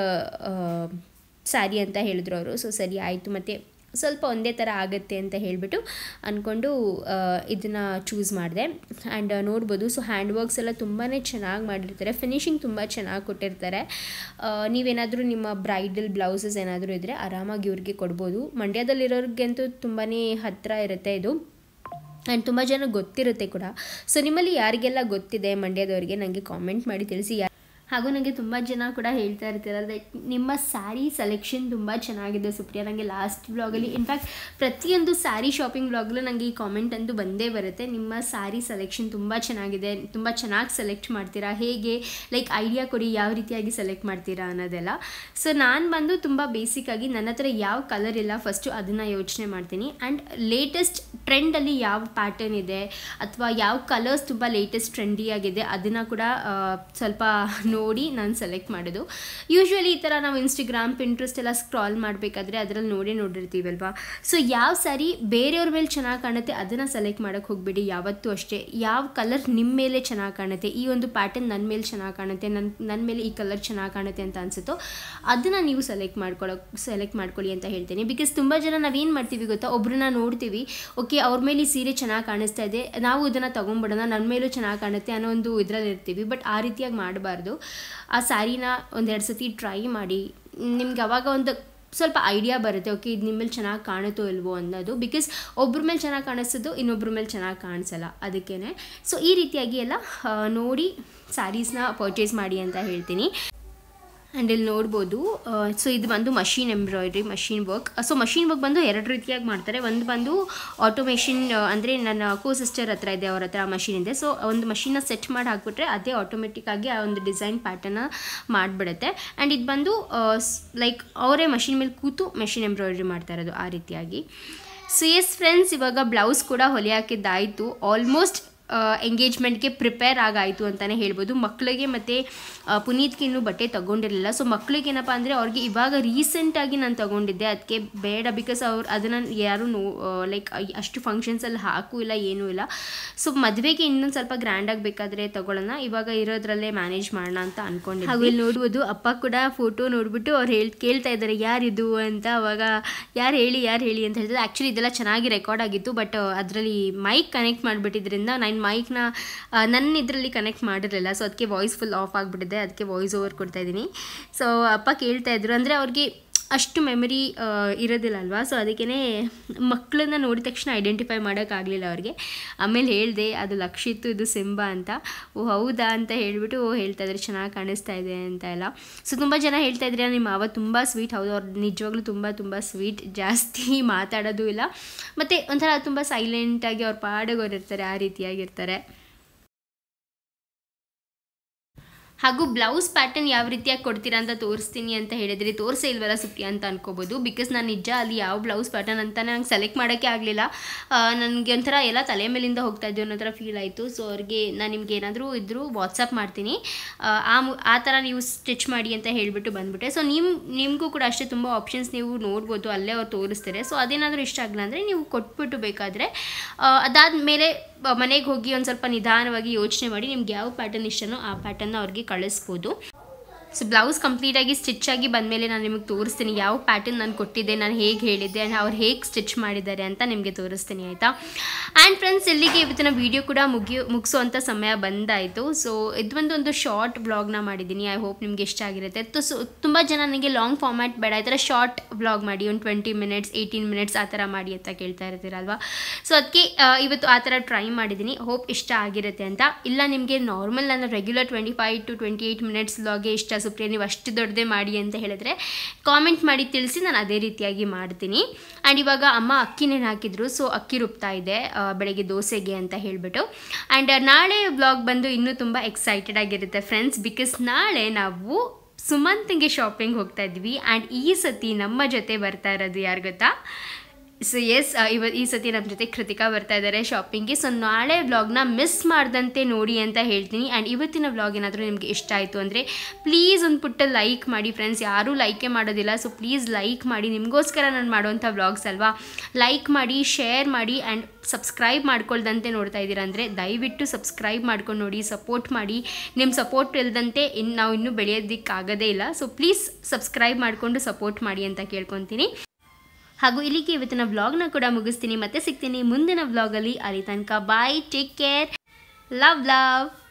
ಸ್ಯಾರಿ ಅಂತ ಹೇಳಿದ್ರು ಅವರು. ಸೊ ಸರಿ ಆಯಿತು, ಮತ್ತು ಸ್ವಲ್ಪ ಒಂದೇ ಥರ ಆಗುತ್ತೆ ಅಂತ ಹೇಳಿಬಿಟ್ಟು ಅಂದ್ಕೊಂಡು ಇದನ್ನು ಚೂಸ್ ಮಾಡಿದೆ. ಆ್ಯಂಡ್ ನೋಡ್ಬೋದು, ಸೊ ಹ್ಯಾಂಡ್ ವರ್ಕ್ಸ್ ಎಲ್ಲ ತುಂಬಾ ಚೆನ್ನಾಗಿ ಮಾಡಿರ್ತಾರೆ, ಫಿನಿಶಿಂಗ್ ತುಂಬ ಚೆನ್ನಾಗಿ ಕೊಟ್ಟಿರ್ತಾರೆ. ನೀವೇನಾದರೂ ನಿಮ್ಮ ಬ್ರೈಡಲ್ ಬ್ಲೌಸಸ್ ಏನಾದರೂ ಇದ್ದರೆ ಆರಾಮಾಗಿ ಇವ್ರಿಗೆ ಕೊಡ್ಬೋದು. ಮಂಡ್ಯದಲ್ಲಿರೋರಿಗಂತೂ ತುಂಬಾ ಹತ್ತಿರ ಇರುತ್ತೆ ಇದು, ಆ್ಯಂಡ್ ತುಂಬ ಜನ ಗೊತ್ತಿರುತ್ತೆ ಕೂಡ. ಸೊ ನಿಮ್ಮಲ್ಲಿ ಯಾರಿಗೆಲ್ಲ ಗೊತ್ತಿದೆ ಮಂಡ್ಯದವ್ರಿಗೆ ನನಗೆ ಕಾಮೆಂಟ್ ಮಾಡಿ ತಿಳಿಸಿ. ಹಾಗೂ ನನಗೆ ತುಂಬ ಜನ ಕೂಡ ಹೇಳ್ತಾ ಇರ್ತೀರ ಲೈಕ್ ನಿಮ್ಮ ಸ್ಯಾರಿ ಸೆಲೆಕ್ಷನ್ ತುಂಬ ಚೆನ್ನಾಗಿದೆ ಸುಪ್ರಿಯಾ. ನನಗೆ ಲಾಸ್ಟ್ ವ್ಲಾಗಲ್ಲಿ ಇನ್ಫ್ಯಾಕ್ಟ್ ಪ್ರತಿಯೊಂದು ಸ್ಯಾರಿ ಶಾಪಿಂಗ್ ವ್ಲಾಗಲ್ಲೂ ನನಗೆ ಈ ಕಾಮೆಂಟ್ ಅಂತೂ ಬಂದೇ ಬರುತ್ತೆ, ನಿಮ್ಮ ಸ್ಯಾರಿ ಸೆಲೆಕ್ಷನ್ ತುಂಬ ಚೆನ್ನಾಗಿದೆ, ತುಂಬ ಚೆನ್ನಾಗಿ ಸೆಲೆಕ್ಟ್ ಮಾಡ್ತೀರಾ, ಹೇಗೆ ಲೈಕ್ ಐಡಿಯಾ ಕೊಡಿ ಯಾವ ರೀತಿಯಾಗಿ ಸೆಲೆಕ್ಟ್ ಮಾಡ್ತೀರಾ ಅನ್ನೋದೆಲ್ಲ. ಸೊ ನಾನು ಬಂದು ತುಂಬ ಬೇಸಿಕ್ಕಾಗಿ ನನ್ನ ಹತ್ರ ಯಾವ ಕಲರ್ ಇಲ್ಲ ಫಸ್ಟು ಅದನ್ನು ಯೋಚನೆ ಮಾಡ್ತೀನಿ. ಆ್ಯಂಡ್ ಲೇಟೆಸ್ಟ್ ಟ್ರೆಂಡಲ್ಲಿ ಯಾವ ಪ್ಯಾಟರ್ನ್ ಇದೆ ಅಥವಾ ಯಾವ ಕಲರ್ಸ್ ತುಂಬ ಲೇಟೆಸ್ಟ್ ಟ್ರೆಂಡಿಯಾಗಿದೆ ಅದನ್ನು ಕೂಡ ಸ್ವಲ್ಪ ನೋಡಿ ನಾನು ಸೆಲೆಕ್ಟ್ ಮಾಡೋದು. ಯೂಶ್ವಲಿ ಈ ಥರ ನಾವು ಇನ್ಸ್ಟಾಗ್ರಾಮ್, ಪಿಂಟ್ರೆಸ್ಟ್ ಎಲ್ಲ ಸ್ಕ್ರಾಲ್ ಮಾಡಬೇಕಾದ್ರೆ ಅದರಲ್ಲಿ ನೋಡೇ ನೋಡಿರ್ತೀವಲ್ವಾ. ಸೊ ಯಾವ ಸ್ಯಾರಿ ಬೇರೆಯವ್ರ ಮೇಲೆ ಚೆನ್ನಾಗಿ ಕಾಣುತ್ತೆ ಅದನ್ನು ಸೆಲೆಕ್ಟ್ ಮಾಡೋಕ್ಕೆ ಹೋಗಬೇಡಿ ಯಾವತ್ತೂ ಅಷ್ಟೇ. ಯಾವ ಕಲರ್ ನಿಮ್ಮ ಮೇಲೆ ಚೆನ್ನಾಗಿ ಕಾಣುತ್ತೆ, ಈ ಒಂದು ಪ್ಯಾಟರ್ನ್ ನನ್ನ ಮೇಲೆ ಚೆನ್ನಾಗಿ ಕಾಣುತ್ತೆ, ನನ್ನ ನನ್ನ ಮೇಲೆ ಈ ಕಲರ್ ಚೆನ್ನಾಗಿ ಕಾಣುತ್ತೆ ಅಂತ ಅನಿಸುತ್ತೋ ಅದನ್ನು ನೀವು ಸೆಲೆಕ್ಟ್ ಮಾಡ್ಕೊಳ್ಳೋ ಸೆಲೆಕ್ಟ್ ಮಾಡ್ಕೊಳ್ಳಿ ಅಂತ ಹೇಳ್ತೀನಿ. ಬಿಕಾಸ್ ತುಂಬ ಜನ ನಾವೇನು ಮಾಡ್ತೀವಿ ಗೊತ್ತಾ, ಒಬ್ಬರನ್ನ ನೋಡ್ತೀವಿ, ಓಕೆ ಅವ್ರ ಮೇಲೆ ಈ ಸೀರೆ ಚೆನ್ನಾಗಿ ಕಾಣಿಸ್ತಾ ಇದೆ, ನಾವು ಇದನ್ನು ತೊಗೊಂಬಿಡೋಣ, ನನ್ನ ಮೇಲೂ ಚೆನ್ನಾಗಿ ಕಾಣುತ್ತೆ ಅನ್ನೋ ಒಂದು ಇದರಲ್ಲಿ ಇರ್ತೀವಿ. ಬಟ್ ಆ ರೀತಿಯಾಗಿ ಮಾಡಬಾರ್ದು. ಆ ಸ್ಯಾರಿನ ಒಂದೆರಡು ಸತಿ ಟ್ರೈ ಮಾಡಿ, ನಿಮ್ಗೆ ಅವಾಗ ಒಂದು ಸ್ವಲ್ಪ ಐಡಿಯಾ ಬರುತ್ತೆ, ಓಕೆ ಇದು ನಿಮ್ಮ ಮೇಲೆ ಚೆನ್ನಾಗಿ ಕಾಣುತ್ತೋ ಇಲ್ವೋ ಅನ್ನೋದು. ಬಿಕಾಸ್ ಒಬ್ರ ಮೇಲೆ ಚೆನ್ನಾಗಿ ಕಾಣಿಸೋದು ಇನ್ನೊಬ್ರ ಮೇಲೆ ಚೆನ್ನಾಗಿ ಕಾಣಿಸಲ್ಲ, ಅದಕ್ಕೇ. ಸೊ ಈ ರೀತಿಯಾಗಿ ಎಲ್ಲ ನೋಡಿ ಸ್ಯಾರೀಸ್ನ ಪರ್ಚೇಸ್ ಮಾಡಿ ಅಂತ ಹೇಳ್ತೀನಿ. ಆ್ಯಂಡ್ ಇಲ್ಲಿ ನೋಡ್ಬೋದು, ಸೊ ಇದು ಬಂದು machine embroidery, machine work. So machine work ಬಂದು ಎರಡು ರೀತಿಯಾಗಿ ಮಾಡ್ತಾರೆ. ಒಂದು ಬಂದು ಆಟೋಮೇಷನ್, ಅಂದರೆ ನನ್ನ ಕೋ ಸಿಸ್ಟರ್ ಹತ್ರ ಇದೆ, ಅವ್ರ ಹತ್ರ ಮಷೀನ್ ಇದೆ. ಸೊ ಒಂದು ಮಷೀನ ಸೆಟ್ ಮಾಡಿ ಹಾಕ್ಬಿಟ್ರೆ ಅದೇ ಆಟೋಮೆಟಿಕ್ಕಾಗಿ ಆ ಒಂದು ಡಿಸೈನ್ ಪ್ಯಾಟರ್ನ ಮಾಡಿಬಿಡುತ್ತೆ. ಆ್ಯಂಡ್ ಇದು ಬಂದು ಲೈಕ್ ಅವರೇ ಮಷೀನ್ ಮೇಲೆ ಕೂತು ಮಷೀನ್ ಎಂಬ್ರಾಯ್ಡ್ರಿ ಮಾಡ್ತಾ ಇರೋದು ಆ ರೀತಿಯಾಗಿ. ಸೊ ಎಸ್ ಫ್ರೆಂಡ್ಸ್, ಇವಾಗ ಬ್ಲೌಸ್ ಕೂಡ ಹೊಲಿ ಹಾಕಿದ್ದಾಯಿತು. ಆಲ್ಮೋಸ್ಟ್ ಎಂಗೇಜ್ಮೆಂಟ್ಗೆ ಪ್ರಿಪೇರ್ ಆಗಾಯಿತು ಅಂತಲೇ ಹೇಳ್ಬೋದು. ಮಕ್ಕಳಿಗೆ ಮತ್ತು ಪುನೀತ್ಗೆ ಇನ್ನೂ ಬಟ್ಟೆ ತೊಗೊಂಡಿರಲಿಲ್ಲ. ಸೊ ಮಕ್ಕಳಿಗೆ ಏನಪ್ಪ ಅಂದರೆ ಅವ್ರಿಗೆ ಇವಾಗ ರೀಸೆಂಟಾಗಿ ನಾನು ತೊಗೊಂಡಿದ್ದೆ, ಅದಕ್ಕೆ ಬೇಡ ಬಿಕಾಸ್ ಅವ್ರು ಅದನ್ನು ಯಾರೂ ನೋ ಲೈಕ್ ಅಷ್ಟು ಫಂಕ್ಷನ್ಸಲ್ಲಿ ಹಾಕೂ ಇಲ್ಲ ಏನೂ ಇಲ್ಲ. ಸೊ ಮದುವೆಗೆ ಇನ್ನೊಂದು ಸ್ವಲ್ಪ ಗ್ರ್ಯಾಂಡಾಗಿ ಬೇಕಾದರೆ ತೊಗೊಳ್ಳೋಣ, ಇವಾಗ ಇರೋದ್ರಲ್ಲೇ ಮ್ಯಾನೇಜ್ ಮಾಡೋಣ ಅಂತ ಅಂದ್ಕೊಂಡಿದ್ದೆ. ಹಾಗೂ ಇಲ್ಲಿ ನೋಡ್ಬೋದು, ಅಪ್ಪ ಕೂಡ ಫೋಟೋ ನೋಡಿಬಿಟ್ಟು ಅವ್ರು ಹೇಳಿ ಕೇಳ್ತಾ ಇದ್ದಾರೆ ಯಾರಿದು ಅಂತ. ಅವಾಗ ಯಾರು ಹೇಳಿ ಯಾರು ಹೇಳಿ ಅಂತ ಹೇಳ್ತಾರೆ. ಆ್ಯಕ್ಚುಲಿ ಇದೆಲ್ಲ ಚೆನ್ನಾಗಿ ರೆಕಾರ್ಡ್ ಆಗಿತ್ತು, ಬಟ್ ಅದರಲ್ಲಿ ಮೈಕ್ ಕನೆಕ್ಟ್ ಮಾಡಿಬಿಟ್ಟಿದ್ರಿಂದ ನಾನು ಮೈಕ್ನ ನನ್ನ ಇದರಲ್ಲಿ ಕನೆಕ್ಟ್ ಮಾಡಿರಲಿಲ್ಲ. ಸೊ ಅದಕ್ಕೆ ವಾಯ್ಸ್ ಫುಲ್ ಆಫ್ ಆಗಿಬಿಟ್ಟಿದೆ, ಅದಕ್ಕೆ ವಾಯ್ಸ್ ಓವರ್ ಕೊಡ್ತಾಯಿದ್ದೀನಿ. ಸೊ ಅಪ್ಪ ಕೇಳ್ತಾಯಿದ್ರು, ಅಂದರೆ ಅವ್ರಿಗೆ ಅಷ್ಟು ಮೆಮರಿ ಇರೋದಿಲ್ಲ ಅಲ್ವಾ. ಸೊ ಅದಕ್ಕೇ ಮಕ್ಕಳನ್ನ ನೋಡಿದ ತಕ್ಷಣ ಐಡೆಂಟಿಫೈ ಮಾಡೋಕ್ಕಾಗಲಿಲ್ಲ ಅವ್ರಿಗೆ. ಆಮೇಲೆ ಹೇಳಿದೆ ಅದು ಲಕ್ಷಿತ್ತು ಇದು ಸಿಂಬಾ ಅಂತ. ಓ ಹೌದಾ ಅಂತ ಹೇಳಿಬಿಟ್ಟು ಹೇಳ್ತಾಯಿದ್ರು ಚೆನ್ನಾಗಿ ಕಾಣಿಸ್ತಾ ಇದೆ ಅಂತ ಎಲ್ಲ. ಸೊ ತುಂಬ ಜನ ಹೇಳ್ತಾಯಿದ್ರೆ ನಿಮ್ಮ ಮಾವ ತುಂಬ ಸ್ವೀಟ್. ಹೌದು, ಅವ್ರು ನಿಜವಾಗ್ಲೂ ತುಂಬ ತುಂಬ ಸ್ವೀಟ್, ಜಾಸ್ತಿ ಮಾತಾಡೋದು ಇಲ್ಲ, ಮತ್ತು ಒಂಥರ ತುಂಬ ಸೈಲೆಂಟಾಗಿ ಅವ್ರ ಪಾಡಿಗೆ ಇರ್ತಾರೆ, ಆ ರೀತಿಯಾಗಿರ್ತಾರೆ. ಹಾಗೂ ಬ್ಲೌಸ್ ಪ್ಯಾಟರ್ನ್ ಯಾವ ರೀತಿಯಾಗಿ ಕೊಡ್ತೀರಾ ಅಂತ ತೋರಿಸ್ತೀನಿ ಅಂತ ಹೇಳಿದ್ರಿ. ತೋರಿಸೇ ಇಲ್ವಲ್ಲ ಸುಪ್ರಿಯಾ ಅಂತ ಅನ್ಕೋಬೋದು. ಬಿಕಾಸ್ ನಾನು ನಿಜ ಅಲ್ಲಿ ಯಾವ ಬ್ಲೌಸ್ ಪ್ಯಾಟರ್ನ್ ಅಂತ ನಂಗೆ ಸೆಲೆಕ್ಟ್ ಮಾಡೋಕ್ಕೆ ಆಗಲಿಲ್ಲ. ನನಗೆ ಒಂಥರ ಎಲ್ಲ ತಲೆ ಮೇಲಿಂದ ಹೋಗ್ತಾ ಇದ್ದೆ ಅನ್ನೋ ಥರ ಫೀಲ್ ಆಯಿತು. ಸೊ ಅವ್ರಿಗೆ ನಾನು ನಿಮ್ಗೆ ಏನಾದರೂ ಇದ್ದರೂ ವಾಟ್ಸಪ್ ಮಾಡ್ತೀನಿ, ಆ ಆ ಥರ ನೀವು ಸ್ಟಿಚ್ ಮಾಡಿ ಅಂತ ಹೇಳಿಬಿಟ್ಟು ಬಂದುಬಿಟ್ಟೆ. ಸೊ ನಿಮ್ಮ ನಿಮಗೂ ಕೂಡ ಅಷ್ಟೇ ತುಂಬ ಆಪ್ಷನ್ಸ್ ನೀವು ನೋಡ್ಬೋದು, ಅಲ್ಲೇ ಅವ್ರು ತೋರಿಸ್ತಾರೆ. ಸೊ ಅದೇನಾದರೂ ಇಷ್ಟ ಆಗಲ್ಲ ಅಂದರೆ ನೀವು ಕೊಟ್ಬಿಟ್ಟು ಬೇಕಾದರೆ ಅದಾದಮೇಲೆ ಮನೆಗೆ ಹೋಗಿ ಒಂದು ಸ್ವಲ್ಪ ನಿಧಾನವಾಗಿ ಯೋಚನೆ ಮಾಡಿ ನಿಮ್ಗೆ ಯಾವ ಪ್ಯಾಟರ್ನ್ ಇಷ್ಟನೋ ಆ ಪ್ಯಾಟರ್ನ ಅವ್ರಿಗೆ ಕಳಿಸ್ಬೋದು. ಸೊ ಬ್ಲೌಸ್ ಕಂಪ್ಲೀಟಾಗಿ ಸ್ಟಿಚ್ ಆಗಿ ಬಂದಮೇಲೆ ನಾನು ನಿಮಗೆ ತೋರಿಸ್ತೀನಿ ಯಾವ ಪ್ಯಾಟರ್ನ್ ನಾನು ಕೊಟ್ಟಿದ್ದೆ, ನಾನು ಹೇಗೆ ಹೇಳಿದ್ದೆ ಆ್ಯಂಡ್ ಅವ್ರು ಹೇಗೆ ಸ್ಟಿಚ್ ಮಾಡಿದ್ದಾರೆ ಅಂತ ನಿಮಗೆ ತೋರಿಸ್ತೀನಿ, ಆಯಿತಾ. ಆ್ಯಂಡ್ ಫ್ರೆಂಡ್ಸ್, ಇಲ್ಲಿಗೆ ಇವತ್ತಿನ ವೀಡಿಯೋ ಕೂಡ ಮುಗಿಯೋ ಮುಗಿಸೋವಂಥ ಸಮಯ ಬಂದಾಯಿತು. ಸೊ ಇದೊಂದು ಒಂದು ಶಾರ್ಟ್ ವ್ಲಾಗ್ನ ಮಾಡಿದ್ದೀನಿ. ಐ ಹೋಪ್ ನಿಮಗೆ ಇಷ್ಟ ಆಗಿರುತ್ತೆ. ಸೊ ತುಂಬ ಜನ ನನಗೆ ಲಾಂಗ್ ಫಾರ್ಮ್ಯಾಟ್ ಬೇಡ, ಈ ಥರ ಶಾರ್ಟ್ ವ್ಲಾಗ್ ಮಾಡಿ, ಒಂದು ಟ್ವೆಂಟಿ ಮಿನಿಟ್ಸ್ ಏಯ್ಟೀನ್ ಮಿನಿಟ್ಸ್ ಆ ಥರ ಮಾಡಿ ಅಂತ ಕೇಳ್ತಾ ಇರ್ತೀರಲ್ವ. ಸೊ ಅದಕ್ಕೆ ಇವತ್ತು ಆ ಥರ ಟ್ರೈ ಮಾಡಿದ್ದೀನಿ. ಹೋಪ್ ಇಷ್ಟ ಆಗಿರುತ್ತೆ ಅಂತ. ಇಲ್ಲ ನಿಮಗೆ ನಾರ್ಮಲ್ ನಾನು regular twenty five to twenty eight minutes ವ್ಲಾಗೆ ಇಷ್ಟ ಸುಪ್ರಿಯಾ, ನೀವು ಅಷ್ಟು ದೊಡ್ಡದೇ ಮಾಡಿ ಅಂತ ಹೇಳಿದ್ರೆ ಕಾಮೆಂಟ್ ಮಾಡಿ ತಿಳಿಸಿ, ನಾನು ಅದೇ ರೀತಿಯಾಗಿ ಮಾಡ್ತೀನಿ. ಆ್ಯಂಡ್ ಇವಾಗ ಅಮ್ಮ ಅಕ್ಕಿನೇನು ಹಾಕಿದ್ರು, ಸೊ ಅಕ್ಕಿ ರುಬ್ತಾ ಇದೆ ಬೆಳಗ್ಗೆ ದೋಸೆಗೆ ಅಂತ ಹೇಳಿಬಿಟ್ಟು. ಆ್ಯಂಡ್ ನಾಳೆ ವ್ಲಾಗ್ ಬಂದು ಇನ್ನೂ ತುಂಬ ಎಕ್ಸೈಟೆಡ್ ಆಗಿರುತ್ತೆ ಫ್ರೆಂಡ್ಸ್, ಬಿಕಾಸ್ ನಾಳೆ ನಾವು ಸುಮಂತ್ಗೆ ಶಾಪಿಂಗ್ ಹೋಗ್ತಾ ಇದ್ವಿ. ಆ್ಯಂಡ್ ಈ ಸತಿ ನಮ್ಮ ಜೊತೆ ಬರ್ತಾ ಇರೋದು ಯಾರು ಗೊತ್ತಾ? ಸೊ ಎಸ್, ಇವ ಈ ಸತಿ ನಮ್ಮ ಜೊತೆ ಕೃತಿಕಾ ಬರ್ತಾ ಇದ್ದಾರೆ ಶಾಪಿಂಗ್ಗೆ. ಸೊ ನಾಳೆ ವ್ಲಾಗ್ನ ಮಿಸ್ ಮಾಡ್ದಂತೆ ನೋಡಿ ಅಂತ ಹೇಳ್ತೀನಿ. ಆ್ಯಂಡ್ ಇವತ್ತಿನ ವ್ಲಾಗ್ ಏನಾದರೂ ನಿಮಗೆ ಇಷ್ಟ ಆಯಿತು ಅಂದರೆ ಪ್ಲೀಸ್ ಒಂದು ಪುಟ್ಟ ಲೈಕ್ ಮಾಡಿ ಫ್ರೆಂಡ್ಸ್. ಯಾರೂ ಲೈಕೇ ಮಾಡೋದಿಲ್ಲ, ಸೊ ಪ್ಲೀಸ್ ಲೈಕ್ ಮಾಡಿ. ನಿಮಗೋಸ್ಕರ ನಾನು ಮಾಡೋವಂಥ ವ್ಲಾಗ್ಸ್ ಅಲ್ವಾ. ಲೈಕ್ ಮಾಡಿ, ಶೇರ್ ಮಾಡಿ, ಆ್ಯಂಡ್ ಸಬ್ಸ್ಕ್ರೈಬ್ ಮಾಡ್ಕೊಳ್ದಂತೆ ನೋಡ್ತಾ ಇದ್ದೀರಾ ಅಂದರೆ ದಯವಿಟ್ಟು ಸಬ್ಸ್ಕ್ರೈಬ್ ಮಾಡ್ಕೊಂಡು ನೋಡಿ, ಸಪೋರ್ಟ್ ಮಾಡಿ. ನಿಮ್ಮ ಸಪೋರ್ಟ್ ಇಲ್ಲದಂತೆ ಇನ್ನು ನಾವು ಇನ್ನೂ ಬೆಳೆಯೋದಕ್ಕಾಗೋದೇ ಇಲ್ಲ. ಸೊ ಪ್ಲೀಸ್ ಸಬ್ಸ್ಕ್ರೈಬ್ ಮಾಡಿಕೊಂಡು ಸಪೋರ್ಟ್ ಮಾಡಿ ಅಂತ ಕೇಳ್ಕೊತೀನಿ. ಹಾಗೂ ಇಲ್ಲಿಗೆ ಇವತ್ತಿನ ವ್ಲಾಗ್ನ ಕೂಡ ಮುಗಿಸ್ತೀನಿ. ಮತ್ತೆ ಸಿಗ್ತೀನಿ ಮುಂದಿನ ವ್ಲಾಗಲ್ಲಿ. ಅಲ್ಲಿ ತನಕ bye, take care, love love.